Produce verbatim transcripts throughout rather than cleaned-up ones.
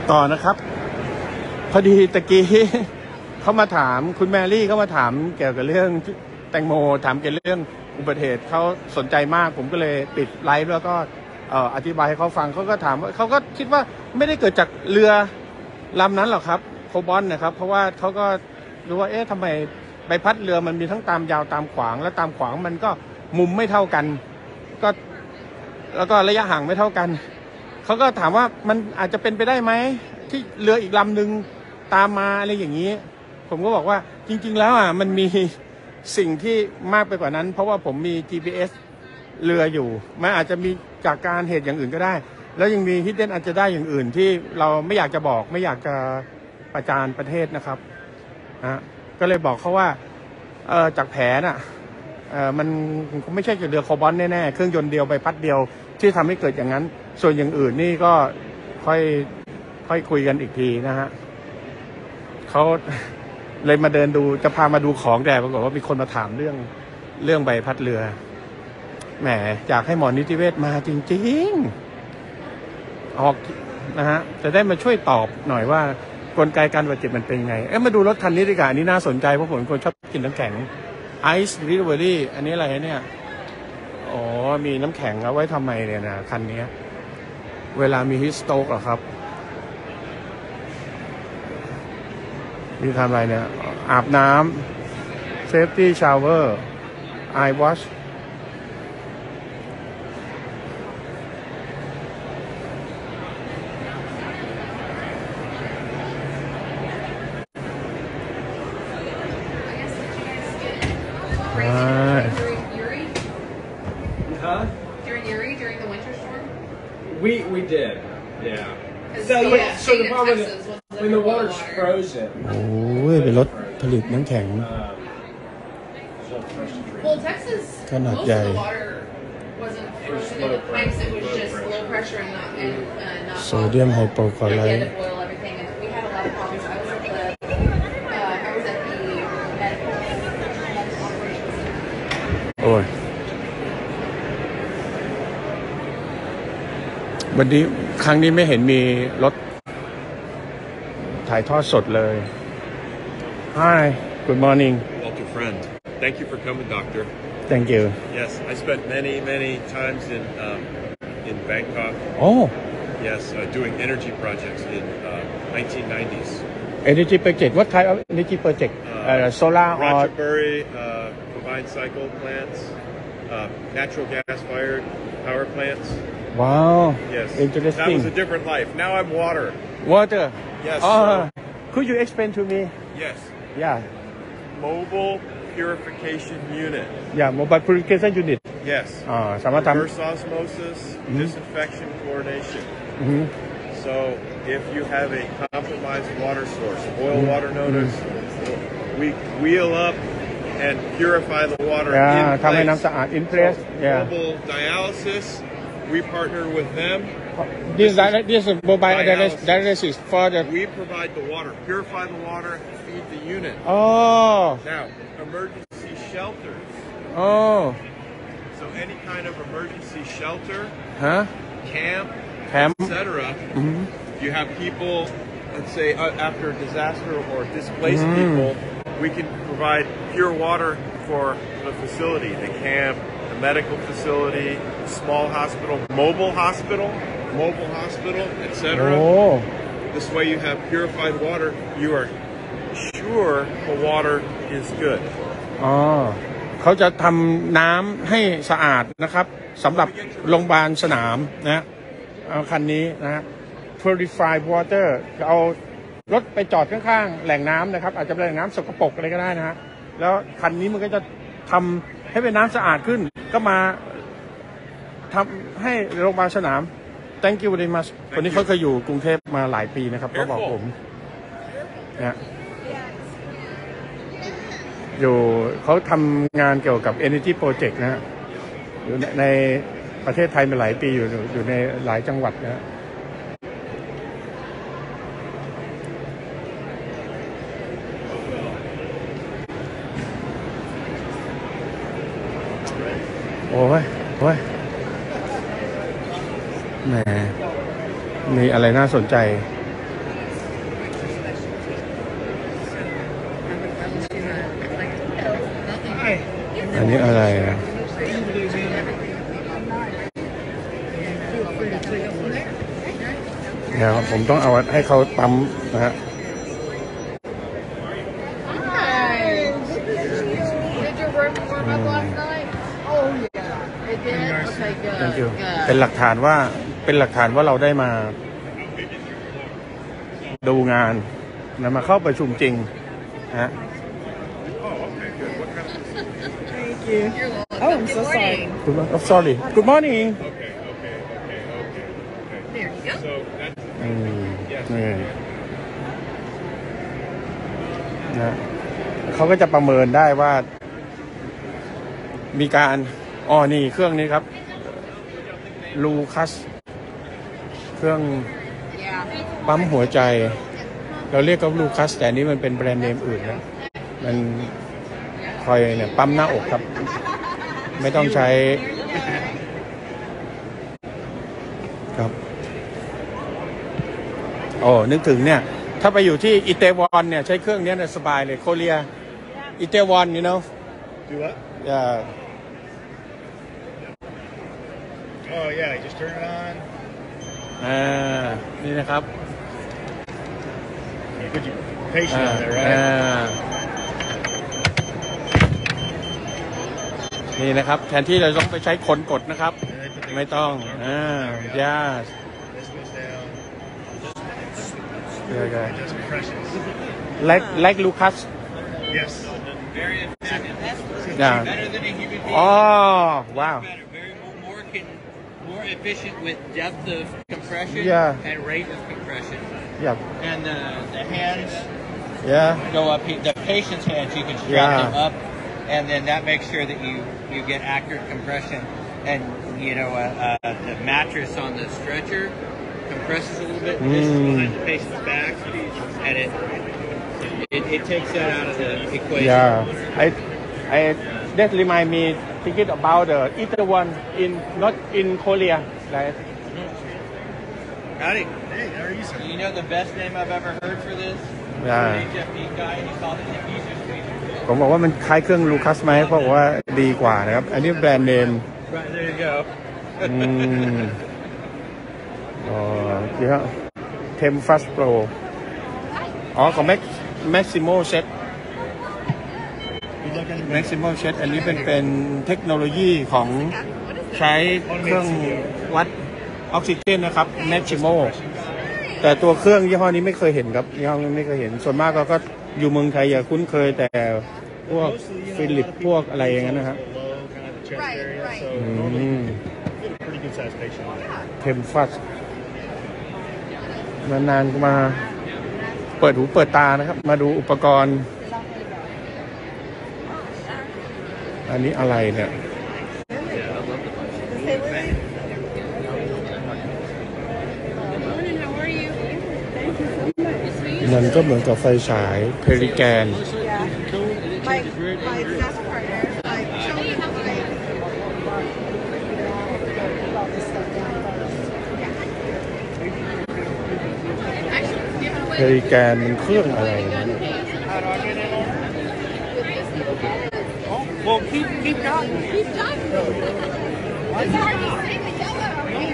ต่อนะครับพอดีตะกี้เขามาถามคุณแมรี่เขามาถามเกี่ยวกับเรื่องแตงโมถามเกี่ยวกับเรื่องอุบัติเหตุเขาสนใจมากผมก็เลยปิดไลฟ์แล้วก็อธิบายให้เขาฟังเขาก็ถามว่าเขาก็คิดว่าไม่ได้เกิดจากเรือลำนั้นหรอกครับโคบอลนะครับเพราะว่าเขาก็รู้ว่าเอ๊ะทำไมใบพัดเรือมันมีทั้งตามยาวตามขวางและตามขวางมันก็มุมไม่เท่ากันก็แล้วก็ระยะห่างไม่เท่ากันเขาก็ถามว่ามันอาจจะเป็นไปได้ไหมที่เรืออีกลำหนึ่งตามมาอะไรอย่างนี้ผมก็บอกว่าจริงๆแล้วอ่ะมันมีสิ่งที่มากไปกว่านั้นเพราะว่าผมมี จี พี เอส เรืออยู่มันอาจจะมีจากการเหตุอย่างอื่นก็ได้แล้วยังมี hidden อาจจะได้อย่างอื่นที่เราไม่อยากจะบอกไม่อยากจะประจานประเทศนะครับนะก็เลยบอกเขาว่าเออจากแผนอ่ะเออมันไม่ใช่เรือโคบอลแน่ๆเครื่องยนต์เดียวใบพัดเดียวที่ทำให้เกิดอย่างนั้นส่วนอย่างอื่นนี่ก็ค่อยค่อยคุยกันอีกทีนะฮะเขาเลยมาเดินดูจะพามาดูของแต่ปรากฏว่ามีคนมาถามเรื่องเรื่องใบพัดเรือแหมอยากให้หมอนิติเวชมาจริงๆออกนะฮะจะได้มาช่วยตอบหน่อยว่ากลไกการบาดเจ็บมันเป็นไงเอ๊ะมาดูรถคันนี้ดีกว่าอันนี้น่าสนใจเพราะผมเป็นคนชอบกินน้ำแข็งไอซ์รีเวอรี่อันนี้อะไรเนี่ยอ๋อมีน้ำแข็งเอาไว้ทำไมเนี่ยนะคันนี้เวลามีฮิสโตกเหรอครับมีทำอะไรเนี่ยอาบน้ำเซฟตี้ชาวเวอร์ไอวอช We we did, yeah. So yeah, so the problem is when the water's frozen. โอ้ยเป็นรถผลิตน้ำแข็ง Well, Texas, most of the water wasn't frozen in the pipes. It was just low pressure and not and uh, not. Sodium hypochlorite. They had to boil everything, and we had a lot of problems. I was at the uh, I was at the medical medical operations. โอ้ยวันนี้ครั้งนี้ไม่เห็นมีรถถ่ายทอดสดเลย Hi good morning Walter friend thank you for coming doctor thank you yes I spent many many times in um, in Bangkok oh yes uh, doing energy projects in uh, nineteen nineties energy project what kind of energy project uh, uh, solar or Ratchaburi uh, combined cycle plants uh, natural gas fired power plants Wow. Yes. Interesting. That was a different life. Now I'm water. Water. Yes. Oh, so, could you explain to me? Yes. Yeah. Mobile purification unit. Yeah, mobile purification unit. Yes. อ่าสามารถทำ reverse osmosis, mm-hmm. disinfection, chlorination. Mm-hmm. So if you have a compromised water source, boil mm-hmm. water notice, mm-hmm. we wheel up and purify the water yeah, in place. ทำให้น้ำสะอาด in place. So, yeah. Mobile dialysis. We partner with them. This is this is mobile dialysis, dialysis for the. We provide the water, purify the water, feed the unit. Oh. Now, emergency shelters. Oh. So any kind of emergency shelter, huh? camp, camp, et cetera. Mm-hmm. You have people, let's say uh, after a disaster or displaced mm. people, we can provide pure water for the facility, the camp. Medical facility, small hospital, mobile hospital, mobile hospital, et cetera. Oh. This way you have purified water. You are sure the water is good. อ๋อเขาจะทำน้ำให้สะอาดนะครับสำหรับโรงพยาบาลสนามนะเอาคันนี้นะ purified water เอารถไปจอดข้างๆแหล่งน้ำนะครับอาจจะเป็นแหล่งน้ำสกปรกอะไรก็ได้นะฮะแล้วคันนี้มันก็จะทำให้เป็นน้ำสะอาดขึ้นก็มาทำให้โรงพยาบาลสนาม thank you very much คนนี้เขาเคยอยู่กรุงเทพมาหลายปีนะครับเขาบอกผมนะอยู่เขาทำงานเกี่ยวกับ energy project นะฮะอยู่ในประเทศไทยมาหลายปีอยู่อยู่ในหลายจังหวัดนะฮะโอ้ยโอ้ยแหมมีอะไรน่าสนใจอันนี้อะไรอ่ะเดี๋ยวผมต้องเอาให้เขาปั๊มนะฮะ Did your work warm up last night? Oh yeah. It did? Okay, good. Thank you. Good. เป็นหลักฐานว่าเป็นหลักฐานว่าเราได้มาดูงานนะมาเข้าประชุมจริงนะฮะ You're welcome. Oh, I'm Good so sorry. morning. Good morning. Oh, sorry. Good morning. There you go. So that's อืมนี่นะเขาก็จะประเมินได้ว่า มีการอ๋อนี่เครื่องนี้ครับลูคัสเครื่อง Yeah. ปั๊มหัวใจ เราเรียกเขาลูคัสแต่อันนี้มันเป็นแบรนด์เนมอื่นนะมันคอยเนี่ยปั๊มหน้าอกครับ ไม่ต้องใช้ครับโอ้นึกถึงเนี่ย ถ้าไปอยู่ที่อิตาลีเนี่ยใช้เครื่องนี้เนี่ยสบายเลยโคเรียอิตาลี you know Do what? yeah Oh yeah, you just turn it on. อ่านี่นะครับ You put your patient อ่า on there, อ่า right? นี่นะครับ แทนที่เราต้องไปใช้คนกดนะครับ And they put the ไม่ต้อง อ่า ย่า This goes down. เดี๋ยวกัน Just compressions. like like Lucas Yes. Very effective. yeah Better than a human being. อ๋อว้าว Better. Very more, more can more efficient with depth of compression Yeah. and rate of compression. yeah And the the hands yeah go up. he- The patient's hands you can strap Yeah. them up, and then that makes sure that you you get accurate compression. And you know uh, uh, the mattress on the stretcher compresses a little bit. This is behind the patient's back, and it. It, it takes that out of the equation. yeah I I that remind me thinking about the either one in not in Korea right Howdy. Hey, how are you, sir? You know the best name I've ever heard for this? Yeah. An H F D guy, and he called it diffuser squeezer. ผมบอกว่ามันคล้ายเครื่องลูคัสไหมเพราะว่าดีกว่านะครับ อันนี้แบรนด์เนม Right, there you go. อืมอ๋อเดี๋ยวเทมฟัสโปรอ๋อของแม็กแม็กซิโมเซต You looking? แม็กซิโมเซตอันนี้เป็นเป็นเทคโนโลยีของใช้เครื่องวัดออกซิเจนนะครับแม็กซิโมแต่ตัวเครื่องยี่ห้อนี้ไม่เคยเห็นครับยี่ห้อนี้ไม่เคยเห็นส่วนมากเราก็อยู่เมืองไทยอย่าคุ้นเคยแต่พวก Mostly, you know, ฟิ a ลิป lot of พวก people อะไรอย่างนั้นนะครับ below kind of the chest Right, area, right. so อื normally ม you get a pretty good sized patient on it. เทมฟัสนานๆมาเปิดหูเปิดตานะครับ มาดูอุปกรณ์ อันนี้อะไรเนี่ย มันก็เหมือนกับไฟฉายเพลิแกน My, my task partner, like, show me how to like, all this stuff down first. เพลิแกนมันเครื่องอะไรนะ Well, keep keep talking. Keep talking. It's hard to sing the yellow.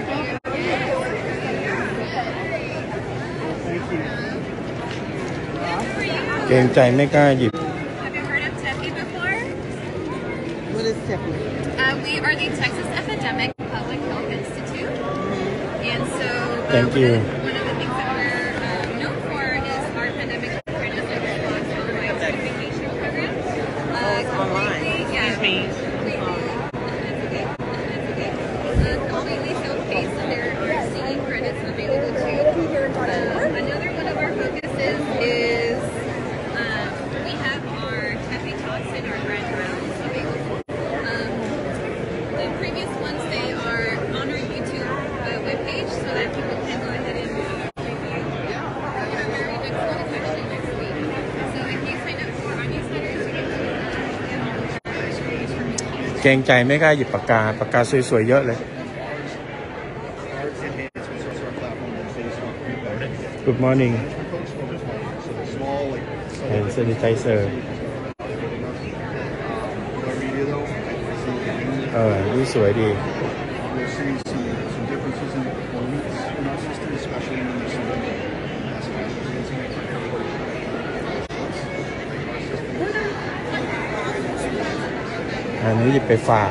เกรงใจไม่กล้าหยิบ Have you heard of T E P I before? What is Tiffany? Uh, we are the Texas Epidemic Public Health Institute. And so uh, Thank one, you. Of the, one of the things that we're um, known for is our pandemic preparedness and response online certification program. Uh, completely, yeah, completely, that's okay, that's okay. Uh, completely self-paced, so there are C E credits available too. Um, another one of our focuses is um, we have our T E P I talks and our grand rounds available. Um, the previous ones, they are on our YouTube uh, webpage so that people can go ahead and uh, review. Our very next one is actually next week. So if you sign up for our newsletters, you get to uh, get all the information from me. เกรงใจไม่กล้าหยิบปากกาปากกาสวยๆเยอะเลย Art enhancements are our platform that phase off pre-boarding. Good morning Folks focus on so the small like and sanitizer whatever you do though, เออนี่สวยดี We're seeing some, some differences in performance in our system, especially when there's some mass casualties in it. Our system อันนี้หยิบไปฝาก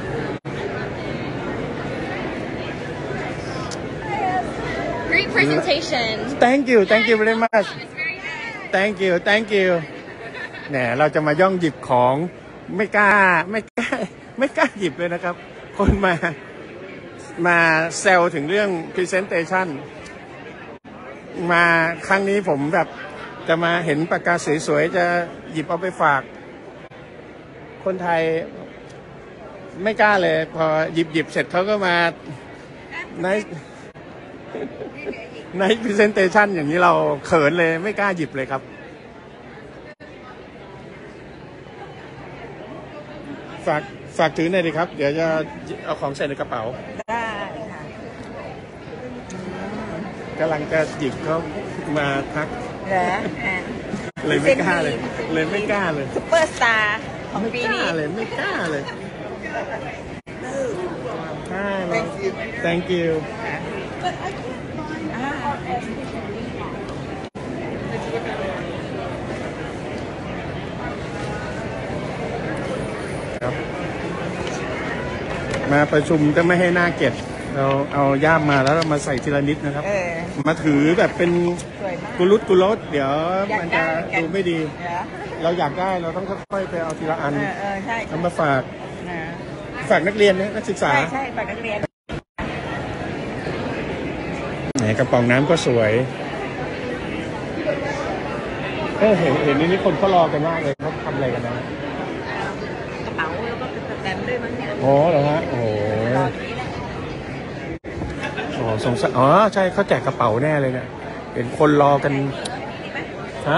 Great presentation. thank you thank you very much It's very nice. thank you thank you แหนเราจะมาย่องหยิบของไม่กล้าไม่กล้าไม่กล้าหยิบเลยนะครับ คนมามาแซวถึงเรื่อง presentation มาครั้งนี้ผมแบบจะมาเห็นปากกาสวยๆจะหยิบเอาไปฝาก คนไทยไม่กล้าเลย พอหยิบหยิบเสร็จเขาก็มาในใน presentation อย่างนี้เราเขินเลยไม่กล้าหยิบเลยครับ ฝากฝากถือหน่อยดีครับ เดี๋ยวจะเอาของใส่ในกระเป๋าได้ค่ะกำลังจะหยิบเขามาทักเหรออ่ะเลยไม่กล้าเลย เลยไม่กล้าเลยซุปเปอร์สตาร์ของไม่ปีกล้านี้เลยไม่กล้าเลยใช่ thank you ครับมาประชุมจะไม่ให้หน้าเก็บเราเอาย่ามมาแล้วเรามาใส่ทีละนิดนะครับเออมาถือแบบเป็นสวยมากกุลุตกุลดเดี๋ยวอยากมันได้จะกันดูไม่ดีเหรอเราอยากได้เราต้องค่อยๆไปเอาทีละอันเออเออใช่เอามาฝากนะฝากนักเรียนนะนักศึกษาใช่ใช่ฝากนักเรียนไหนกระป๋องน้ำก็สวยเออเห็นเห็นนี่คนเขารอกันมากเลยเขาทำอะไรกันนะกระเป๋าแล้วก็สแตมป์ด้วยมั้งเนี่ยอ๋อเหรอฮะโอ้โหรอตรงนี้แหละอ๋อสงสัยอ๋อใช่เขาแจกกระเป๋าแน่เลยเนี่ยเห็นคนรอกันฮะ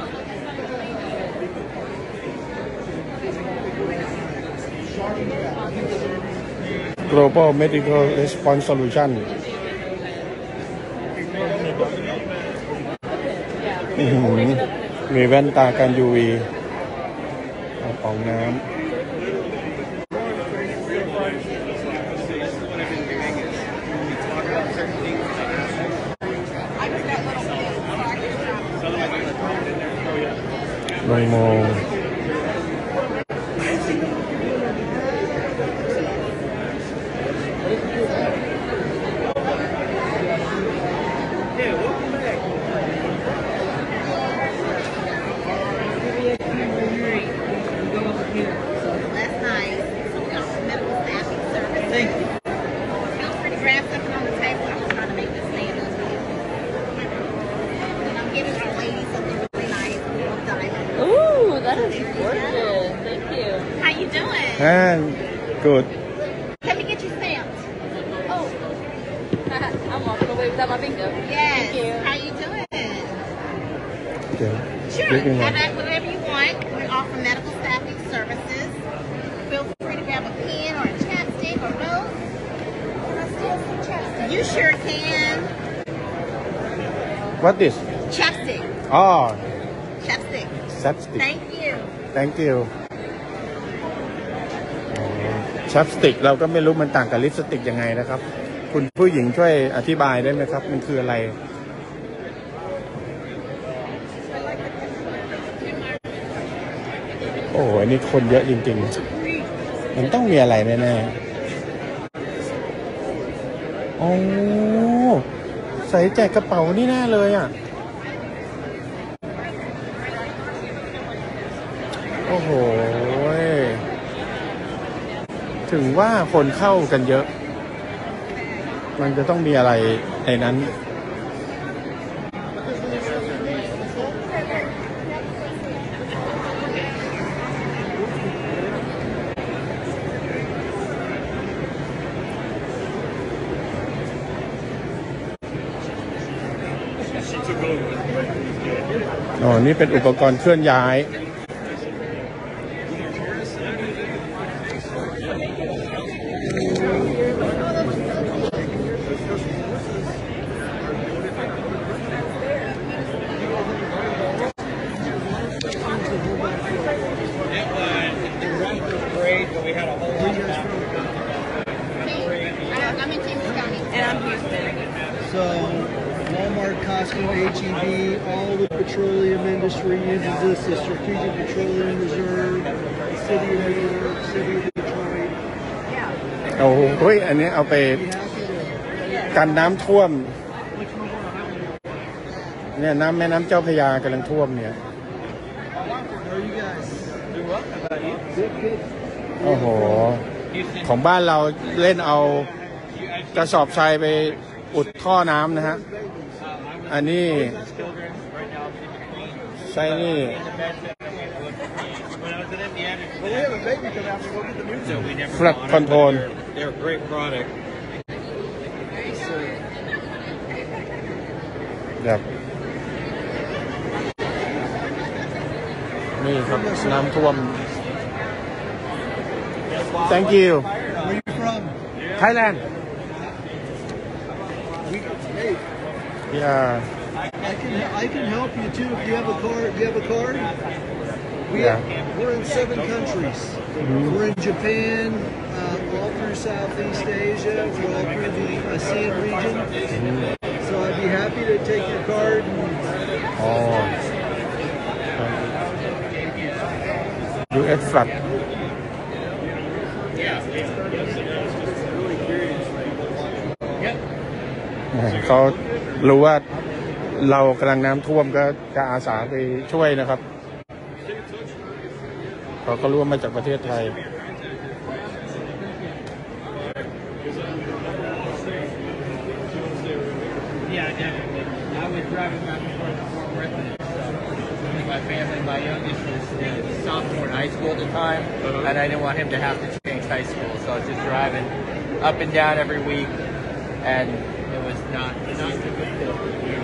Global Medical Response Solution อื้อหือมีแว่นตากัน ยู วี กระป๋องน้ำ ลงโมง Ooh, that is gorgeous. Thank you. How you doing? อ่า good Let me get you stamped. Oh. I'm walking away without my bingo. Yes. Thank you. How you doing? เดี๋ยว Sure. เรียกยังไง Have that whatever you want. We offer medical staffing services. Feel free to grab a pen or a chapstick or both. Can I steal some chapstick? You sure can. what this Chapstick. อ๋อ Chapstick. chapstick Thank you. thank you ชัปสติกเราก็ไม่รู้มันต่างกับลิปสติกยังไงนะครับ คุณผู้หญิงช่วยอธิบายได้ไหมครับ มันคืออะไร โอ้โหอันนี้คนเยอะจริงๆ มันต้องมีอะไรแน่ๆโอ้ใส่แจกกระเป๋านี่แน่เลยอ่ะ โอ้โห ถึงว่าคนเข้ากันเยอะ มันจะต้องมีอะไรในนั้น อ๋อ นี่เป็นอุปกรณ์เคลื่อนย้าย It was great, but we had a whole lot of Yeah, I'm in James County. And I'm Houston. So Walmart, Costco, H E B, all the petroleum industry uses this, the Strategic Petroleum Reserve, the City of New York, City of Detroit. โอ้โหเฮ้ยอันนี้เอาไป Be happy to กันน้ำท่วม เนี่ยน้ำแม่น้ำเจ้าพระยากำลังท่วมเนี่ย How are you guys? Good, good. โอ้โห ของบ้านเราเล่นเอากระสอบทรายไปอุดท่อน้ำนะฮะ อันนี้ใช่นี่ Flood control. They're a great product. แบบนี่ครับน้ำท่วม Thank you Where are you from? Thailand We, hey, yeah I can I can help you too if you have a card. You have a card? We Yeah. We're in seven countries. We're in Japan, uh, all through Southeast Asia. We're all through the ASEAN region. So I'd be happy to take your card. And อ๋อ ยู เอส flood เขารู้ว่าเรากำลังน้ำท่วมก็จะอาสาไปช่วยนะครับเขาก็รู้ว่ามาจากประเทศไทย Yeah, definitely. I was driving back and forth to Fort Worth and uh, with my family. My youngest was a sophomore in high school at the time, and I didn't want him to have to change high school, so I was just driving up and down every week, and it was not not a good fit.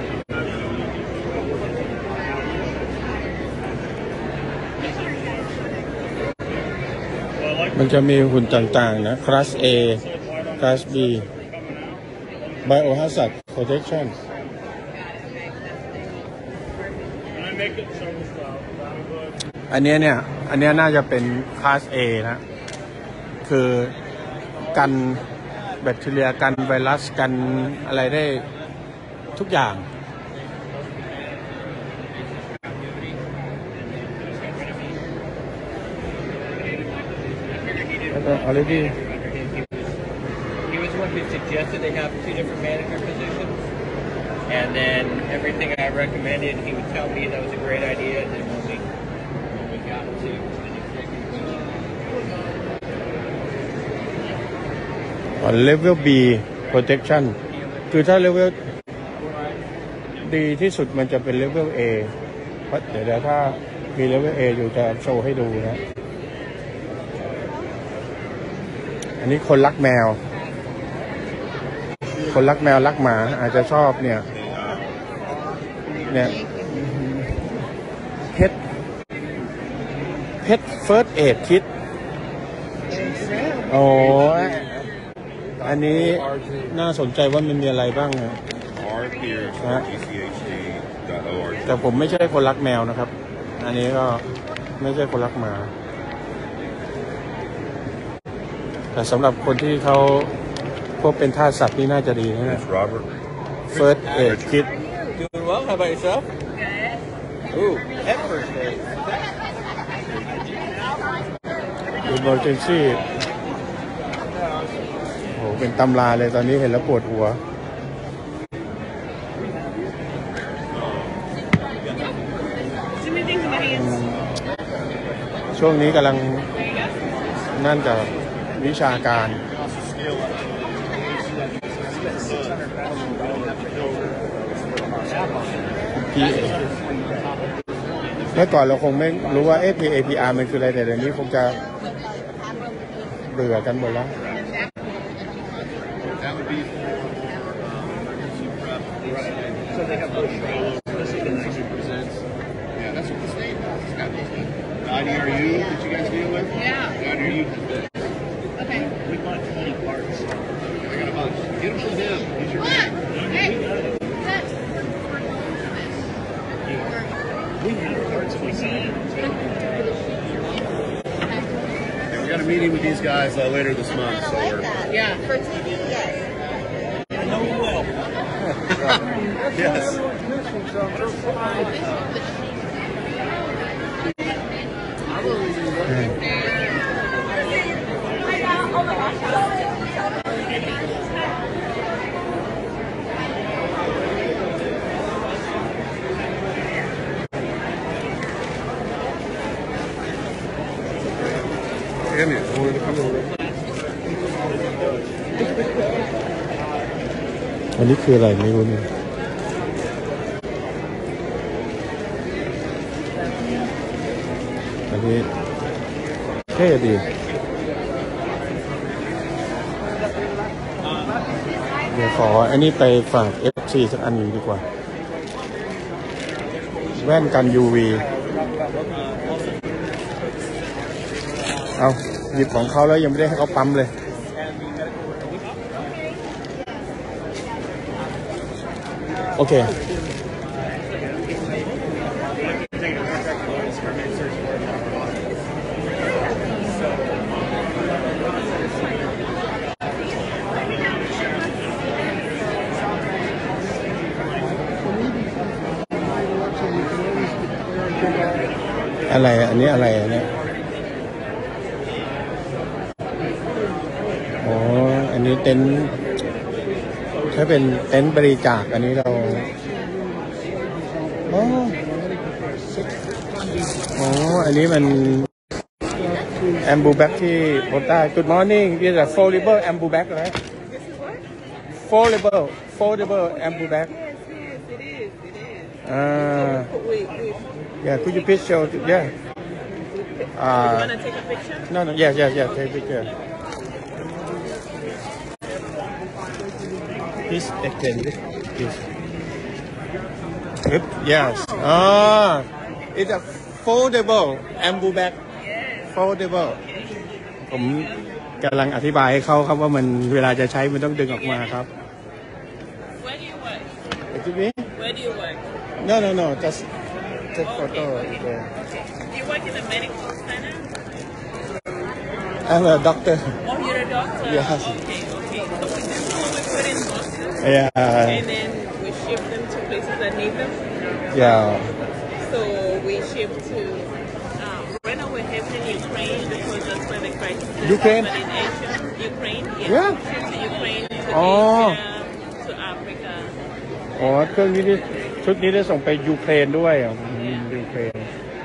มันจะมีหุ่นต่างๆนะคลาส A คลาส B Biohazard Protection อันเนี้ยเนี่ย อันเนี้ยน่าจะเป็นคลาส A นะ คือกันแบคทีเรียกันไวรัสกันอะไรได้ทุกอย่าง already He was one who suggested they have two different manager positions, and then everything I recommended, he would tell me that was a great idea, and then when we, when we got to an executive level B protection คือถ้า level ดีที่สุดมันจะเป็น level A เพราะเดี๋ยวถ้ามี level A อยู่จะโชว์ให้ดูนะ อันนี้คนรักแมว คนรักแมวรักหมาอาจจะชอบเนี่ย เนี่ยเพชรเพชรเฟิร์สเอดคิดโอ้อันนี้น่าสนใจว่ามันมีอะไรบ้างนะ R Pierce นะ G C H D dot org แต่ผมไม่ใช่คนรักแมวนะครับ อันนี้ก็ไม่ใช่คนรักหมา แต่สำหรับคนที่เขาพวกเป็นทาสสัตว์นี่น่าจะดีนะเนี่ย It's Robert First Aid Kit Doing well. How about yourself? Good. Ooh, head first aid. Emergency โอ้โหเป็นตำราเลยตอนนี้เห็นแล้วปวดหัว ช่วงนี้กำลังนั่นกับวิชาการ พี เอ เมื่อก่อนเราคงไม่รู้ว่า พี เอ พี อาร์ มันคืออะไรแต่เดี๋ยวนี้คงจะเบื่อกันหมดแล้ว That would be So they have bush presents. yeah, that's what the state does. It's got these I D R U that you guys deal with? Yeah. I D R U does this. Okay. We bought twenty parts. I got a bunch. Get them from him. He's your What? man. Hey, that's We have parts we need. And we got a meeting with these guys uh, later this month. So we're, Yeah. For T V, yes. yes. Damn it, I wanted to come over. อันนี้คืออะไรไม่รู้เนี่ยอันนี้เท่ดีเดี๋ยวขออันนี้ไปฝาก เอฟ ซี สักอันหนึงดีกว่าแว่นกัน ยู วี เอาหยิบของเขาแล้วยังไม่ได้ให้เขาปั๊มเลยโอเคอะไรอันนี้อะไรอันนี้อ๋ออันนี้เต็นท์ถ้าเป็นเต็นท์บริจาคอันนี้เราอ๋ออ๋ออันนี้มันแอมบูแบ็กที่โพสต์ได้ Good morning this is a foldable ambu bag right foldable foldable ambu bag Yes, yes, it is. It is. ah Wait, wait. yeah could you please show yeah You uh wanna take a picture? no no yes yes yes take picture please extend it please Yep, yes ah it's a foldable ambu bag foldable ผมกำลังอธิบายให้เขาครับว่ามันเวลาจะใช้มันต้องดึงออกมาครับ Where do you work? Excuse me? Where do you work? No no no just take photo Okay. okay. You work in a medical center? I'm a doctor Oh, you're a doctor? Yes. Okay, okay. So we just we put in boxes yeah and then we ship them to places that need them. yeah So we ship to, um, right now we're having in Ukraine because that's where the crisis is. Ukraine? But in Asia, Ukraine, yeah. Yeah. We ship to Ukraine, to Oh. Asia, to Africa. อ๋อเครื่องนี้ได้ชุดนี้ได้ส่งไปยูเครนด้วยอ่ะอืมยูเครน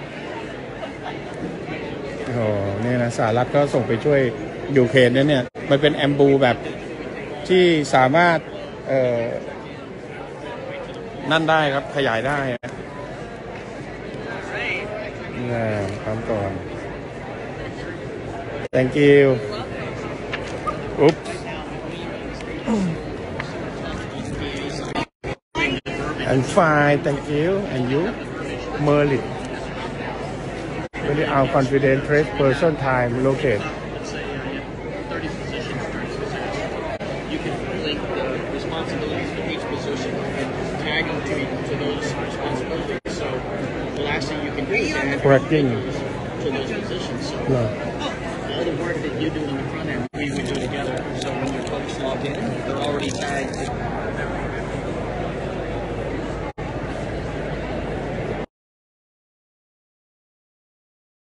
โอ้เนี่ยนะสหรัฐก็ส่งไปช่วยยูเครนนะเนี่ยมันเป็นแอมบูแบบที่สามารถเอ่อนั่นได้ครับขยายได้อะ Right. นี่ทำก่อน thank you oops I'm fine thank you and you Merlin very our confident trace person time locate let's say uh, you have thirty positions for each position. You can link the responsibilities for each position and tag them to, to those responsibilities. So the last thing you can do is add Correcting. those to those positions. So no. all the work that you do on the front end, we would do together. So when your folks log in, they're already tagged